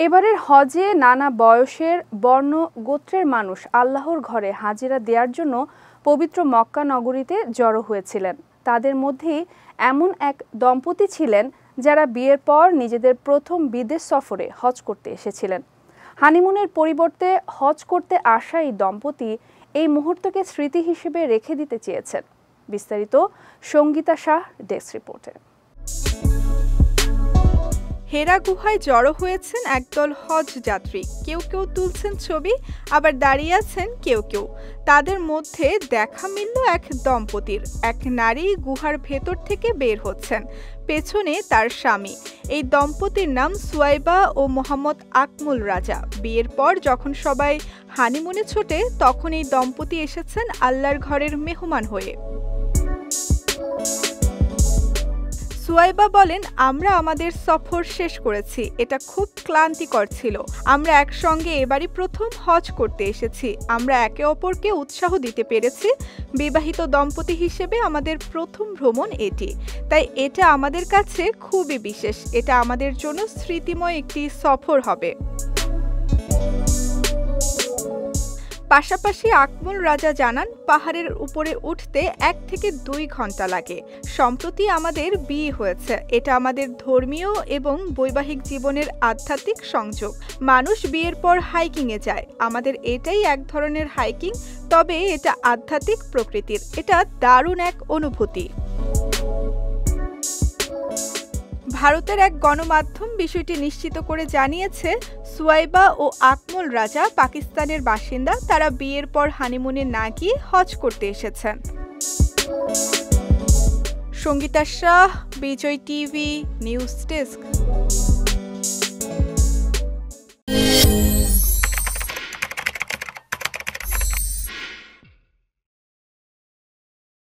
এবারের হজে নানা বয়সের বর্ণ গোত্রের মানুষ আল্লাহর ঘরে হাজিরা দেওয়ার জন্য পবিত্র মক্কা নগরীতে জড়ো হয়েছিলেন। তাদের মধ্যেই এমন এক দম্পতি ছিলেন যারা বিয়ের পর নিজেদের প্রথম বিদেশ সফরে হজ করতে এসেছিলেন। হানিমুনের পরিবর্তে হজ করতে আসা এই দম্পতি এই মুহূর্তকে স্মৃতি হিসেবে রেখে দিতে চেয়েছেন। বিস্তারিত সঙ্গীতা শাহ ডেস্ক রিপোর্টে। হেরা গুহায় জড়ো হয়েছেন একদল হজ যাত্রী। কেউ কেউ তুলছেন ছবি, আবার দাঁড়িয়ে আছেন কেউ কেউ। তাদের মধ্যে দেখা মিলল এক দম্পতির। এক নারী গুহার ভেতর থেকে বের হচ্ছেন, পেছনে তার স্বামী। এই দম্পতির নাম সুয়াইবা ও মোহাম্মদ আকমল রাজা। বিয়ের পর যখন সবাই হানিমুনে ছোটে, তখন এই দম্পতি এসেছেন আল্লাহর ঘরের মেহমান হয়ে। সুয়াইবা বলেন, আমরা আমাদের সফর শেষ করেছি। এটা খুব ক্লান্তিকর ছিল। আমরা একসঙ্গে এবারই প্রথম হজ করতে এসেছি। আমরা একে অপরকে উৎসাহ দিতে পেরেছি। বিবাহিত দম্পতি হিসেবে আমাদের প্রথম ভ্রমণ এটি, তাই এটা আমাদের কাছে খুবই বিশেষ। এটা আমাদের জন্য স্মৃতিময় একটি সফর হবে। পাশাপাশি আকমল রাজা জানান, পাহাড়ের উপরে উঠতে 1 থেকে 2 ঘন্টা লাগে। সম্প্রতি আমাদের বিয়ে হয়েছে। এটা আমাদের ধর্মীয় এবং বৈবাহিক জীবনের আধ্যাত্মিক সংযোগ। মানুষ বিয়ের পর হাইকিংয়ে যায়। আমাদের এটাই এক ধরনের হাইকিং, তবে এটা আধ্যাত্মিক প্রকৃতির। এটা দারুণ এক অনুভূতি। ভারতের এক গণমাধ্যম বিষয়টি নিশ্চিত করে জানিয়েছে, সুয়াইবা ও আকমল রাজা পাকিস্তানের বাসিন্দা। তারা বিয়ের পর হানিমুনে না গিয়ে হজ করতে এসেছেন। Sangita Shah, Vijay TV news desk.